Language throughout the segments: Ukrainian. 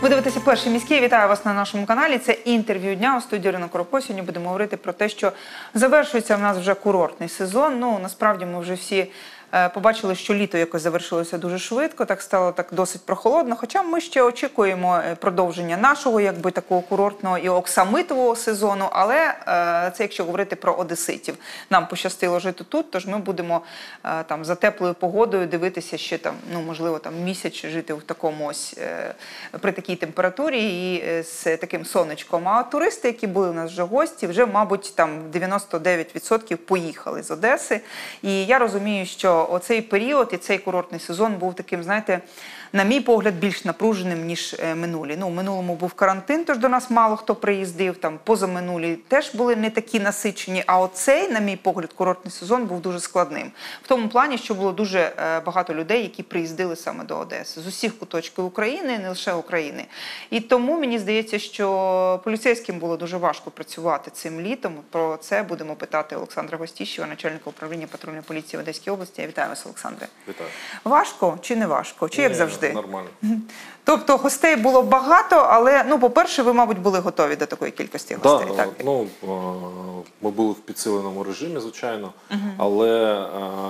Ви дивитеся «Перший міський». Вітаю вас на нашому каналі. Це інтерв'ю дня у студії Ірина Коропко. Сьогодні будемо говорити про те, що завершується в нас вже курортний сезон. Ну, насправді ми вже всі побачили, що літо якось завершилося дуже швидко, так стало так досить прохолодно. Хоча ми ще очікуємо продовження нашого, якби такого курортного і оксамитового сезону. Але це якщо говорити про одеситів. Нам пощастило жити тут, тож ми будемо там за теплою погодою дивитися ще там, ну можливо, там місяць жити в такому ось при такій температурі і з таким сонечком. А туристи, які були у нас вже гості, вже, мабуть, там 99% поїхали з Одеси. І я розумію, що оцей період і цей курортний сезон був таким, знаєте, на мій погляд, більш напруженим, ніж минулі. Ну, в минулому був карантин, тож до нас мало хто приїздив, там позаминулі теж були не такі насичені, а оцей, на мій погляд, курортний сезон був дуже складним. В тому плані, що було дуже багато людей, які приїздили саме до Одеси, з усіх куточків України, не лише України. І тому мені здається, що поліцейським було дуже важко працювати цим літом. Про це будемо питати Олександра Гостіщева, начальника управління патрульної поліції в Одеській області. Я вітаю вас, Олександре. Вітаю. Важко чи не важко? Чи як завжди? Нормально. Тобто гостей було багато, але, ну, по-перше, ви, мабуть, були готові до такої кількості гостей, так? Ну, ми були в підсиленому режимі, звичайно, але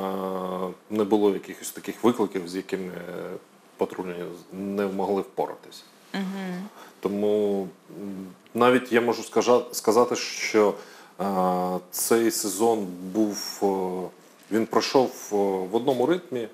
не було якихось таких викликів, з якими патрульні не могли впоратися. Тому навіть я можу сказати, що цей сезон був, він пройшов в одному ритмі,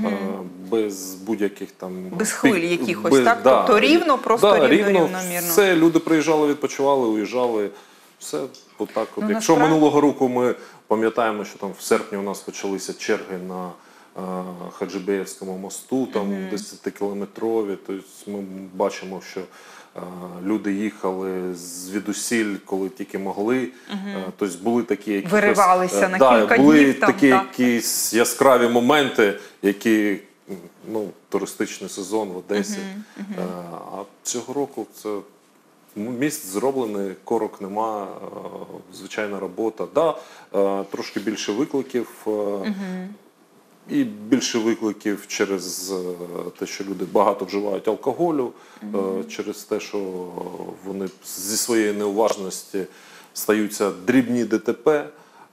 без будь-яких там... Без хвиль якихось, так? Тобто рівно, просто рівномірно. Все, люди приїжджали, відпочивали, уїжджали, все отак. Ну, якщо минулого року ми пам'ятаємо, що там в серпні у нас почалися черги на Хаджибеївському мосту, там 10-кілометрові, тобто ми бачимо, що люди їхали звідусіль, коли тільки могли. Тобто були такі якісь... Виривалися на кілька днів. Були такі якісь яскраві моменти, які, ну, туристичний сезон в Одесі. А цього року це міст зроблений, корок нема, звичайна робота. Да, трошки більше викликів. І більше викликів через те, що люди багато вживають алкоголю, через те, що вони зі своєї неуважності стаються дрібні ДТП.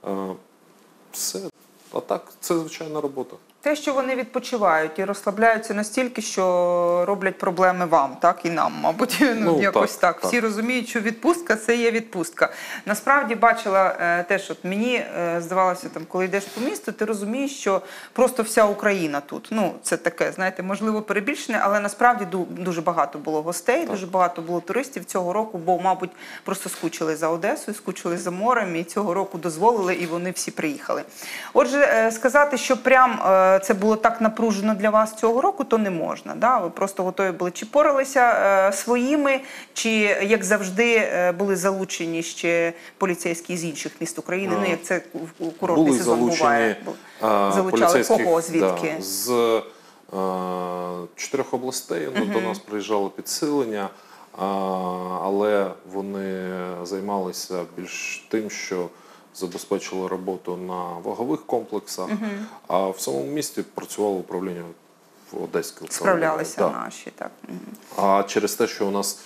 Все. А так, це звичайна робота. Те, що вони відпочивають і розслабляються настільки, що роблять проблеми вам, так, і нам, мабуть, ну, якось так. Всі розуміють, що відпустка – це є відпустка. Насправді, бачила теж, от мені здавалося, там, коли йдеш по місту, ти розумієш, що просто вся Україна тут. Ну, це таке, знаєте, можливо, перебільшене, але насправді дуже багато було гостей, дуже багато було туристів цього року, бо, мабуть, просто скучили за Одесою, скучили за морем, і цього року дозволили, і вони всі приїхали. Отже, сказати, що прям це було так напружено для вас цього року, то не можна. Да? Ви просто готові були, чи поралися своїми, чи, як завжди, були залучені ще поліцейські з інших міст України, ну, як це курортний сезон буває. Залучали кого, звідки? Да, з 4 областей до нас приїжджало підсилення, але вони займалися більш тим, що забезпечили роботу на вагових комплексах, а в самому місті працювало управління в Одеській. Справлялися наші, так. А через те, що у нас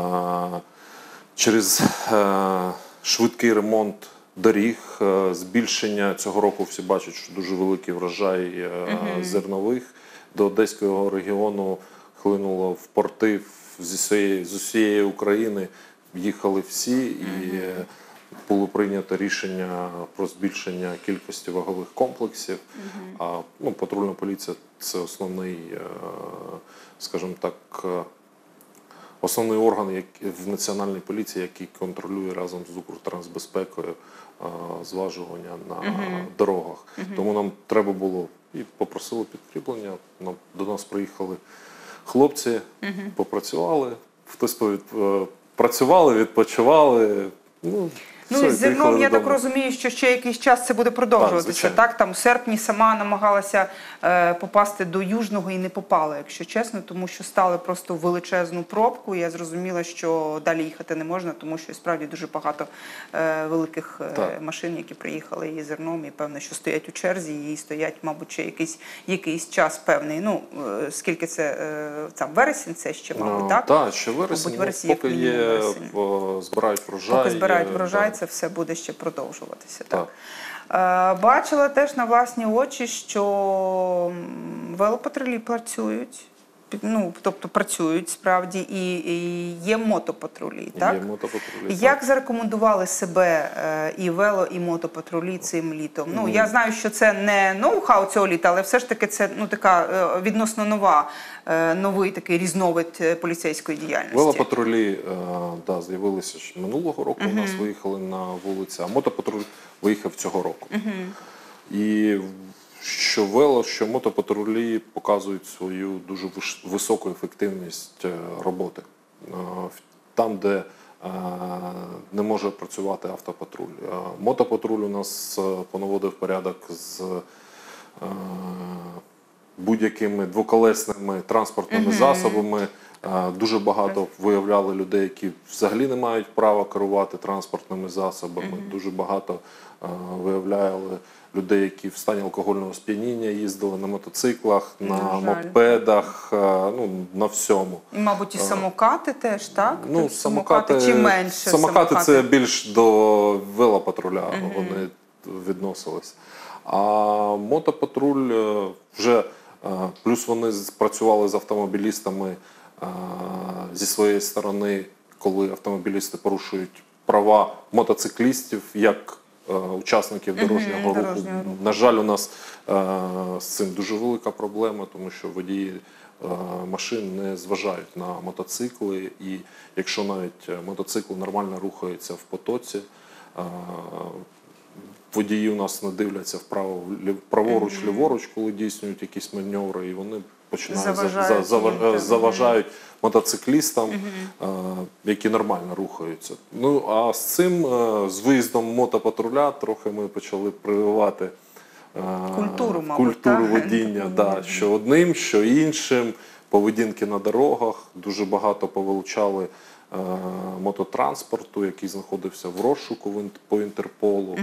через швидкий ремонт доріг, збільшення цього року, всі бачать, що дуже великий врожай зернових, до Одеського регіону хлинуло в порти з усієї України, їхали всі, і було прийнято рішення про збільшення кількості вагових комплексів. Ну, патрульна поліція – це основний, скажімо так, основний орган в національній поліції, який контролює разом з Укртрансбезпекою зважування на дорогах. Тому нам треба було, і попросили підкріплення, до нас приїхали хлопці, попрацювали, хтось працювали, відпочивали. Ну, Ну Все, і з зерном, приїхали я так додому. розумію, що ще якийсь час це буде продовжуватися. звичайно. Так, там в серпні сама намагалася попасти до Южного і не попала, якщо чесно, тому що стали просто в величезну пробку. Я зрозуміла, що далі їхати не можна, тому що справді дуже багато великих машин, які приїхали і зерном, і певно, що стоять у черзі, і стоять, мабуть, ще якийсь час певний. Ну, скільки це, там, вересень це ще, мабуть, так? Так, ще вересень, Мабуть, вересень, поки як є, мінімум вересень. збирають врожай. Поки збирають врожай, да. це все буде ще продовжуватися. Так. Бачила теж на власні очі, що велопатрулі працюють. Ну, тобто працюють справді, і є мотопатрулі, так? Є мотопатрулі. Як зарекомендували себе і вело, і мотопатрулі цим літом? Ну, я знаю, що це не ноу-хау цього літа, але все ж таки це така відносно новий такий різновид поліцейської діяльності. Велопатрулі з'явилися ще минулого року, у нас виїхали на вулиці, а мотопатруль виїхав цього року. І що вело, що мотопатрулі показують свою дуже високу ефективність роботи. Там, де не може працювати автопатруль. Мотопатруль у нас понаводив порядок з будь-якими двоколесними транспортними засобами. Дуже багато виявляли людей, які взагалі не мають права керувати транспортними засобами. Дуже багато виявляли людей, які в стані алкогольного сп'яніння їздили на мотоциклах, на мопедах, ну, на всьому. І, мабуть, і самокати теж, так? Ну, Тобто самокати чи менше? Самокати це більш до велопатруля вони відносились. А мотопатруль вже, плюс вони працювали з автомобілістами зі своєї сторони, коли автомобілісти порушують права мотоциклістів, як учасників дорожнього руху. На жаль, у нас з цим дуже велика проблема, тому що водії машин не зважають на мотоцикли, і якщо навіть мотоцикл нормально рухається в потоці, водії у нас не дивляться праворуч, ліворуч, коли дійснюють якісь маневри, і вони починають заважають мотоциклістам, які нормально рухаються. Ну, а з цим, з виїздом мотопатруля, трохи ми почали прививати культуру водіння, що одним, що іншим, поведінки на дорогах. Дуже багато повилучали мототранспорту, який знаходився в розшуку по Інтерполу,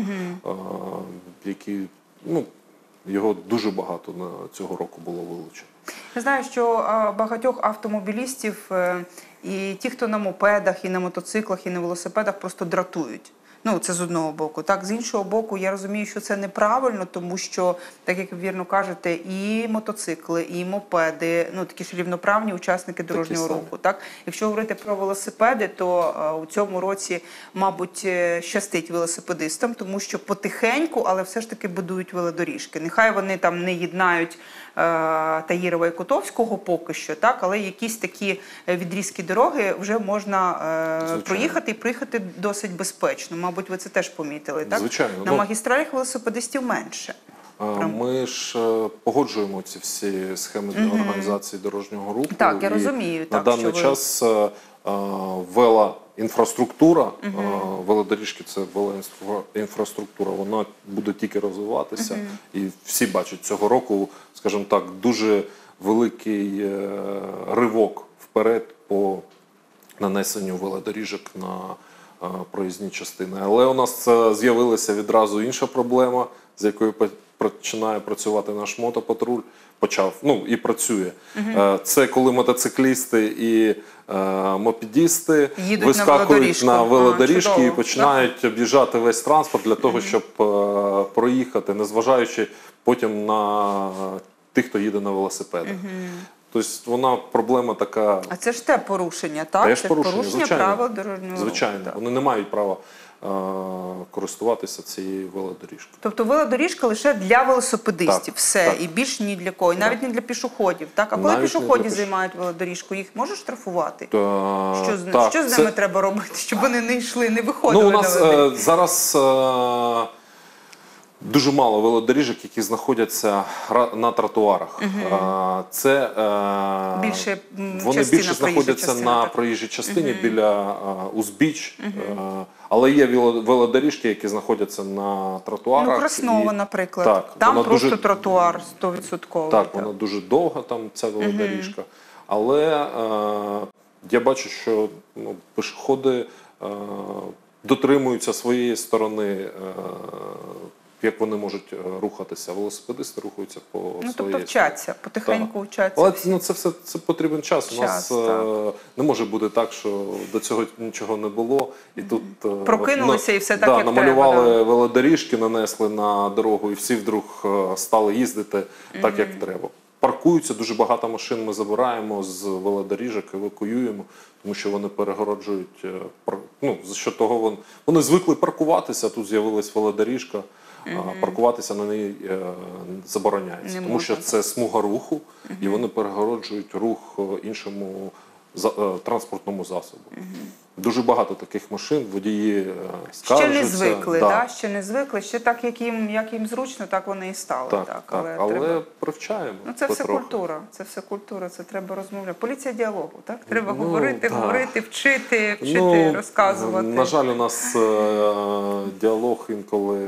який, ну, його дуже багато цього року було вилучено. Я знаю, що багатьох автомобілістів і ті, хто на мопедах, і на мотоциклах, і на велосипедах просто дратують. Ну, це з одного боку. Так, з іншого боку, я розумію, що це неправильно, тому що, так як ви вірно кажете, і мотоцикли, і мопеди, ну, такі ж рівноправні учасники дорожнього руху. Так? Якщо говорити про велосипеди, то у цьому році, мабуть, щастить велосипедистам, тому що потихеньку, але все ж таки будують велодоріжки. Нехай вони там не єднають Таїрова і Котовського поки що, так, але якісь такі відрізки дороги вже можна проїхати і проїхати досить безпечно. Мабуть, ви це теж помітили, так? Звичайно. На магістралях велосипедистів менше. Ми ж погоджуємо ці всі схеми для організації дорожнього руху. Так, я розумію. На даний час велоінфраструктура, велодоріжки – це велоінфраструктура, вона буде тільки розвиватися. І всі бачать цього року, скажімо так, дуже великий ривок вперед по нанесенню велодоріжок на проїзні частини. Але у нас з'явилася відразу інша проблема, з якою починає працювати наш мотопатруль, і працює. Це коли мотоциклісти і мопедісти вискакують на велодоріжки і починають об'їжджати весь транспорт для того, щоб проїхати, незважаючи потім на тих, хто їде на велосипедах. Тобто вона проблема така. А це ж те порушення, так? Теж це порушення правил дорожнього руху. Звичайно, вони не мають права користуватися цією велодоріжкою. Тобто велодоріжка лише для велосипедистів, Так, все, так. І більш ні для кого, і навіть не для пішоходів, так? А коли Навіть пішоході займають велодоріжку, їх можуть штрафувати? Так, Що з ними треба робити, щоб вони не йшли, не виходили у на нас велодоріжку? зараз Дуже мало велодоріжок, які знаходяться на тротуарах. Це Більше вони частина більше проїжджа знаходяться частина, на так. проїжджій частині біля узбіч, але є велодоріжки, які знаходяться на тротуарах. Ну, Краснова, наприклад. Так, там вона просто дуже, тротуар 100%. Так, вона дуже довга, там ця велодоріжка. Але я бачу, що пішоходи дотримуються своєї сторони, як вони можуть рухатися. Велосипедисти рухаються по своїй Тобто вчаться, потихеньку вчаться. Але це все потрібен час. У нас не може бути так, що до цього нічого не було. І тут прокинулися і все так, як намалювали треба. велодоріжки, нанесли на дорогу, і всі вдруг стали їздити так, як треба. Паркуються, дуже багато машин ми забираємо з велодоріжок, евакуюємо, тому що вони перегороджують, за що того вони звикли паркуватися, тут з'явилась велодоріжка, паркуватися на неї забороняється, тому що це смуга руху, і вони перегороджують рух іншому транспортному засобу. Дуже багато таких машин, водії скаржаться. Ще не звикли, ще не звикли, ще так, як їм зручно, так вони і стали. Але привчаємо. Це все культура, це треба розмовляти. Поліція діалогу, так? Треба говорити, вчити, розказувати. На жаль, у нас діалог інколи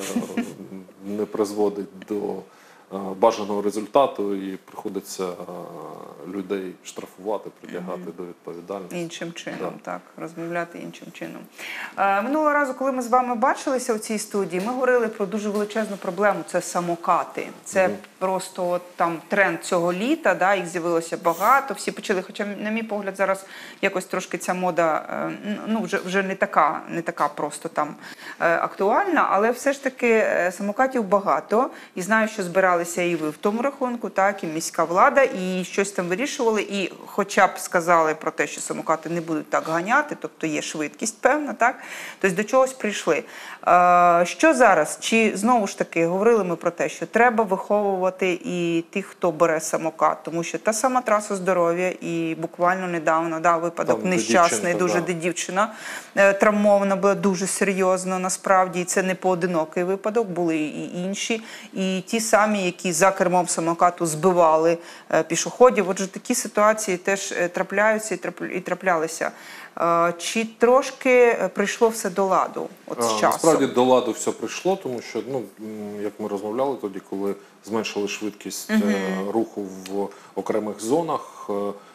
не призводить до бажаного результату, і приходиться людей штрафувати, притягати до відповідальності. Іншим чином, так, розмовляти іншим чином. Минулого разу, коли ми з вами бачилися у цій студії, ми говорили про дуже величезну проблему – це самокати. Це просто там тренд цього літа, їх з'явилося багато, всі почали, хоча, на мій погляд, зараз якось трошки ця мода вже не така просто там актуальна, але все ж таки самокатів багато, і знаю, що збиралися і ви в тому рахунку, так, і міська влада, і щось там вирішували, і хоча б сказали про те, що самокати не будуть так ганяти, тобто є швидкість певна, так, тобто до чогось прийшли. Що зараз? Чи знову ж таки говорили ми про те, що треба виховувати і тих, хто бере самокат, тому що та сама траса здоров'я, і буквально недавно випадок там, нещасний, де дівчина травмована була дуже серйозно, насправді, і це не поодинокий випадок, були і інші, і ті самі, які за кермом самокату збивали пішоходів. Отже, такі ситуації теж трапляються і траплялися. Чи трошки прийшло все до ладу з часом? Насправді до ладу все прийшло, тому що, як ми розмовляли тоді, коли зменшили швидкість руху в окремих зонах,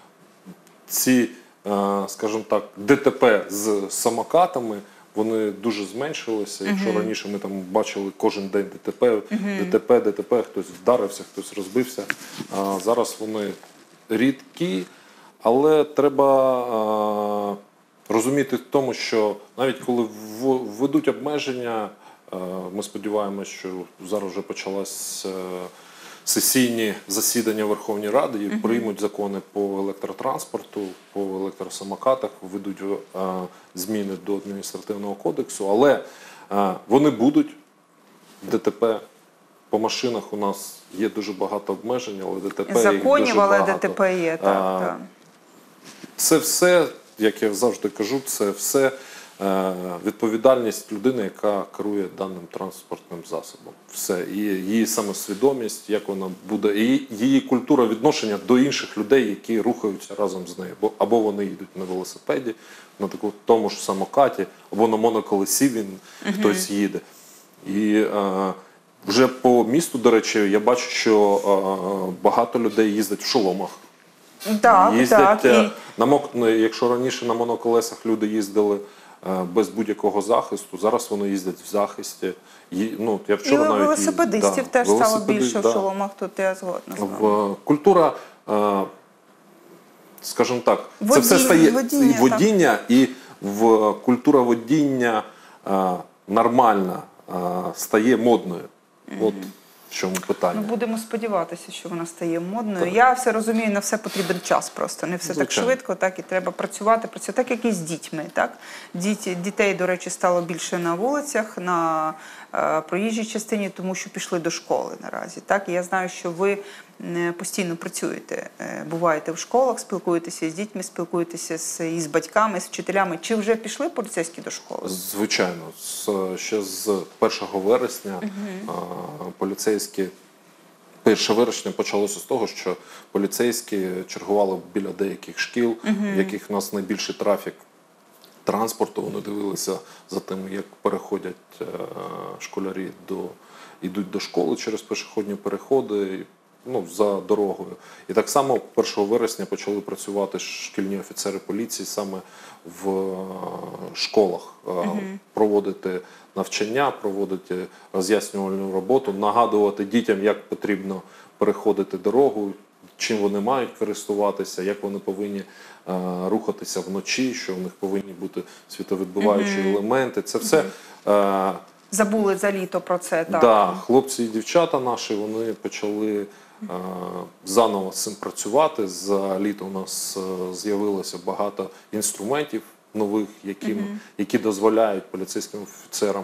ці, скажімо так, ДТП з самокатами, вони дуже зменшилися. Якщо раніше ми там бачили кожен день ДТП, хтось вдарився, хтось розбився, зараз вони рідкі, але треба розуміти в тому, що навіть коли введуть обмеження, ми сподіваємося, що зараз вже почалось сесійні засідання Верховної Ради і приймуть закони по електротранспорту, по електросамокатах, введуть зміни до адміністративного кодексу, але вони будуть. ДТП по машинах у нас є дуже багато обмежень, але ДТП законів, їх дуже але багато. ДТП є, так. Це все, як я завжди кажу, це все відповідальність людини, яка керує даним транспортним засобом. Все. І її самосвідомість, як вона буде, і її культура відношення до інших людей, які рухаються разом з нею. Або вони їдуть на велосипеді, на тому ж самокаті, або на моноколесі хтось їде. І вже по місту, до речі, я бачу, що багато людей їздять в шоломах. Якщо раніше на моноколесах люди їздили без будь-якого захисту, зараз вони їздять в захисті. Я вчора навіть велосипедистів теж стало більше в шоломах, тут я згодна з вами. Культура, скажімо так, це все стає водіння, і культура водіння нормальна стає модною. От в чому питання. Будемо сподіватися, що вона стає модною. Так. Я все розумію, на все потрібен час просто. Не все так швидко, так, і треба працювати, так, як і з дітьми. Так? Дітей, до речі, стало більше на вулицях, на проїжджій частині, тому що пішли до школи наразі. Так? І я знаю, що ви постійно працюєте, буваєте в школах, спілкуєтеся з дітьми, спілкуєтеся із батьками, з вчителями. Чи вже пішли поліцейські до школи? Звичайно, ще з 1 вересня поліцейські. 1 вересня почалося з того, що поліцейські чергували біля деяких шкіл, в яких у нас найбільший трафік транспорту. Вони дивилися за тим, як переходять школярі, йдуть до школи через пішохідні переходи, за дорогою. І так само 1 вересня почали працювати шкільні офіцери поліції саме в школах, проводити навчання, проводити роз'яснювальну роботу, нагадувати дітям, як потрібно переходити дорогу, чим вони мають користуватися, як вони повинні рухатися вночі, що в них повинні бути світловідбиваючі елементи. Це все... Забули за літо про це, так? Да, хлопці і дівчата наші, вони почали заново з цим працювати. За літо у нас з'явилося багато інструментів нових, які дозволяють поліцейським офіцерам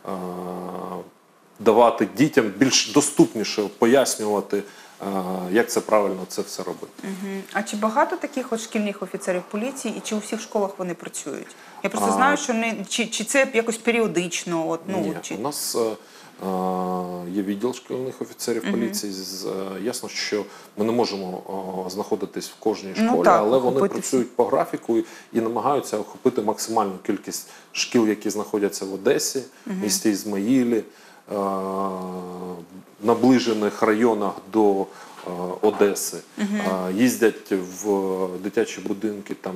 давати дітям більш доступніше пояснювати, як це правильно це все робити. А чи багато таких от шкільних офіцерів поліції і чи у всіх школах вони працюють? Я просто знаю, що чи це якось періодично? Ні, у нас є відділ шкільних офіцерів поліції. Ясно, що ми не можемо знаходитись в кожній школі, але вони працюють по графіку і намагаються охопити максимальну кількість шкіл, які знаходяться в Одесі, місті Ізмаїлі, наближених районах до Одеси. Їздять в дитячі будинки, там,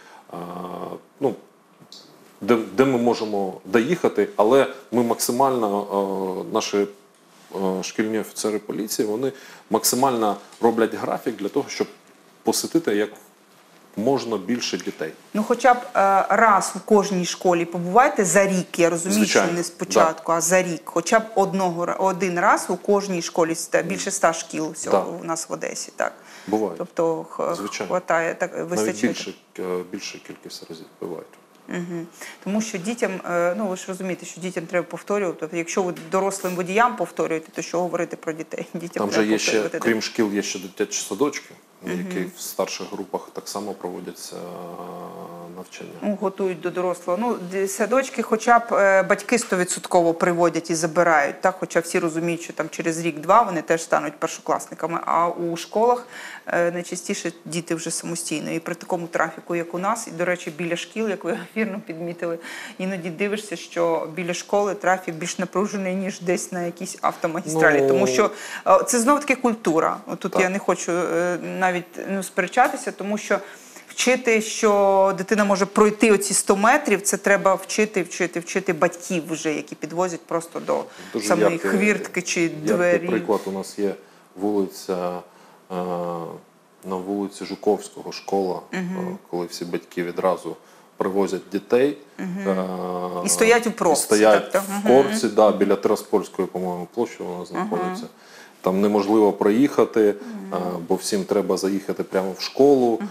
де ми можемо доїхати, але ми максимально, наші шкільні офіцери поліції, вони максимально роблять графік для того, щоб посетити як можна більше дітей. Хоча б раз у кожній школі побувайте за рік, я розумію, Звичайно, що не спочатку, а за рік. Хоча б один раз у кожній школі, більше 100 шкіл всього у нас в Одесі, так? Буває. Тобто хватає, так, вистачить. Навіть більша кількість разів бувають. Тому що дітям, ви ж розумієте, що дітям треба повторювати. Тобто, якщо ви дорослим водіям повторюєте, то що говорити про дітей? Дітям там же є ще, крім шкіл, є ще дитячі садочки, які в старших групах так само проводяться навчання. Готують до дорослого. Садочки хоча б батьки 100% приводять і забирають, так? Хоча всі розуміють, що там через рік-два вони теж стануть першокласниками. А у школах найчастіше діти вже самостійно. І при такому трафіку, як у нас, і, до речі, біля шкіл, як ви вірно підмітили, іноді дивишся, що біля школи трафік більш напружений, ніж десь на якійсь автомагістралі. Тому що це знов-таки культура. Тут я не хочу навіть сперечатися, тому що вчити, що дитина може пройти оці 100 метрів, це треба вчити батьків вже, які підвозять просто до самої хвіртки чи двері. Приклад, у нас є вулиця, на вулиці Жуковського школа, коли всі батьки відразу привозять дітей. І стоять у пробці. Стоять в корці, біля Тираспольської, по-моєму, площі вона знаходиться. Там неможливо проїхати, бо всім треба заїхати прямо в школу.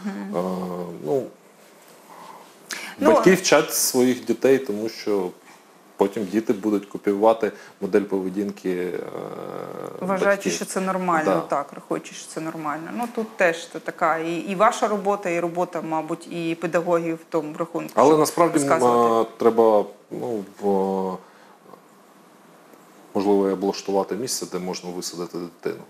Батьки вчать своїх дітей, тому що потім діти будуть копіювати модель поведінки Вважаючи, що це нормально, так, рахуючи, що це нормально. Тут теж така і ваша робота, і робота, мабуть, і педагогів в тому рахунку. Але насправді треба, можливо, облаштувати місце, де можна висадити дитину.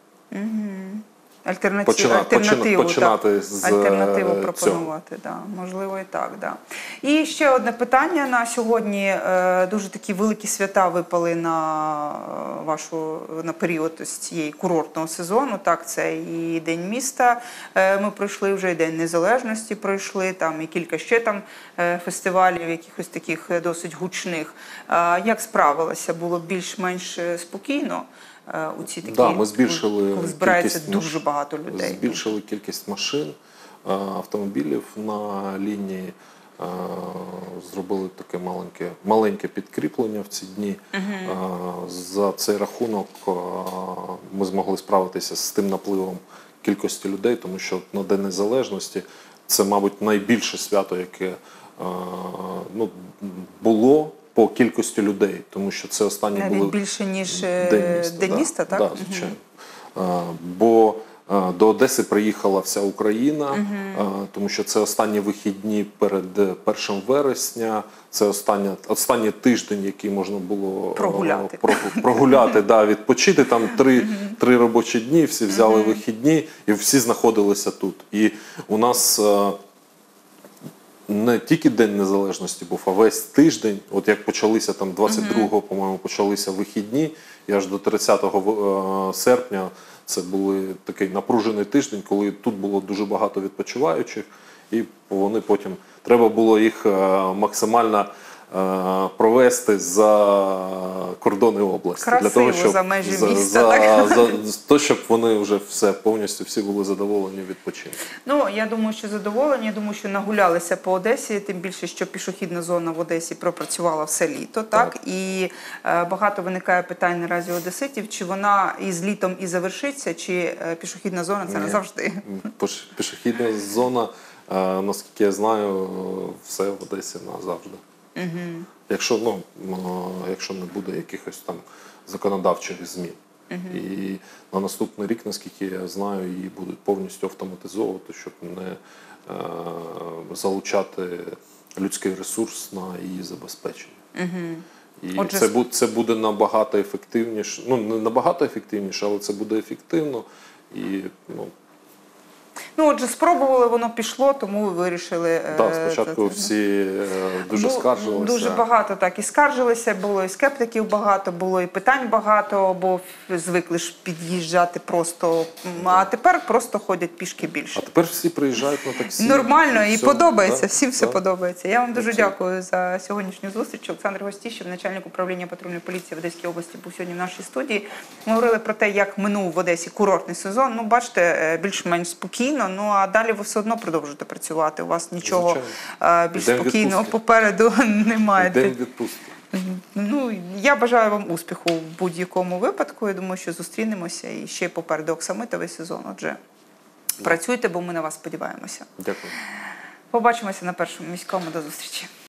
Альтернативу пропонувати, можливо і так. І ще одне питання на сьогодні. Дуже такі великі свята випали на період цієї курортного сезону. Так, це і День міста ми пройшли вже, і День Незалежності пройшли, там і кілька ще там фестивалів, якихось таких досить гучних. Як справилася? Було більш-менш спокійно? У ці такі, ми збільшили коли збирається дуже багато людей. Збільшили кількість машин, автомобілів на лінії, зробили таке маленьке підкріплення в ці дні. За цей рахунок ми змогли справитися з тим напливом кількості людей, тому що на День Незалежності це, мабуть, найбільше свято, яке було по кількості людей, тому що це останні були більше, ніж День міста, так? Так, звичайно. Бо До Одеси приїхала вся Україна, тому що це останні вихідні перед 1 вересня, це останній тиждень, який можна було прогуляти, да, відпочити. Там три робочі дні, всі взяли вихідні і всі знаходилися тут. І у нас не тільки День Незалежності був, а весь тиждень. От як почалися там 22-го, по-моєму, почалися вихідні, і аж до 30 серпня це був такий напружений тиждень, коли тут було дуже багато відпочиваючих, і вони потім, треба було їх максимально провести за кордони області. Красиво, для того, щоб, за межі міста. щоб вони вже все, повністю всі були задоволені відпочинком. Ну, я думаю, що задоволені, я думаю, що нагулялися по Одесі, тим більше, що пішохідна зона в Одесі пропрацювала все літо, так? І багато виникає питань наразі у одеситів, чи вона із літом і завершиться, чи пішохідна зона це назавжди? Пішохідна зона, наскільки я знаю, все в Одесі назавжди. Якщо не буде якихось там законодавчих змін. І на наступний рік, наскільки я знаю, її будуть повністю автоматизовувати, щоб не залучати людський ресурс на її забезпечення. І це буде набагато ефективніше, ну не набагато ефективніше, але це буде ефективно. І, отже, спробували, воно пішло, тому ви вирішили... Так, спочатку всі дуже скаржилися. Дуже багато так і скаржилися, було і скептиків багато, було і питань багато, бо звикли ж під'їжджати просто, а тепер просто ходять пішки більше. А тепер всі приїжджають на таксі. Нормально, і подобається, всім все подобається. Я вам дуже дякую за сьогоднішню зустріч. Олександр Гостіщев, начальник управління патрульної поліції в Одеській області, був сьогодні в нашій студії. Ми говорили про те, як минув в Одесі курортний сезон. Ну, бачите, більш-менш спокійно. Ну, а далі ви все одно продовжуєте працювати. У вас нічого більш спокійного попереду немає. День відпустки. Ну, я бажаю вам успіху в будь-якому випадку. Я думаю, що зустрінемося і ще попереду оксамитовий сезон. Отже, працюйте, бо ми на вас сподіваємося. Дякую. Побачимося на Першому міському. До зустрічі.